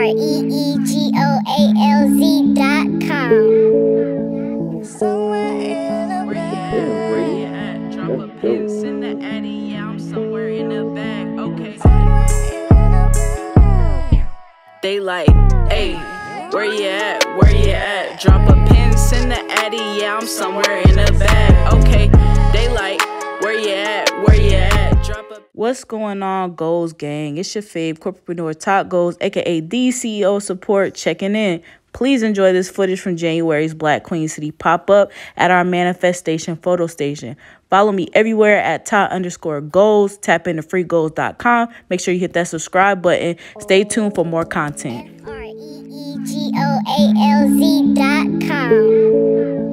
ReeGoalz.com. Somewhere in a bag. Where you at? Drop a pin, send the addy. Yeah, I'm somewhere in the bag. Okay. They like, hey, where you at? Where you at? Drop a pin, send the addy. Yeah, I'm somewhere in the bag. Okay. They like, where you at? Where you at? Drop a. What's going on, Goals Gang? It's your fave corporatepreneur Tat Goalz, aka the CEO Support, checking in. Please enjoy this footage from January's Black Queen City pop-up at our manifestation photo station. Follow me everywhere at Tat_Goalz. Tap into freegoals.com. Make sure you hit that subscribe button. Stay tuned for more content. ReeGoalz.com.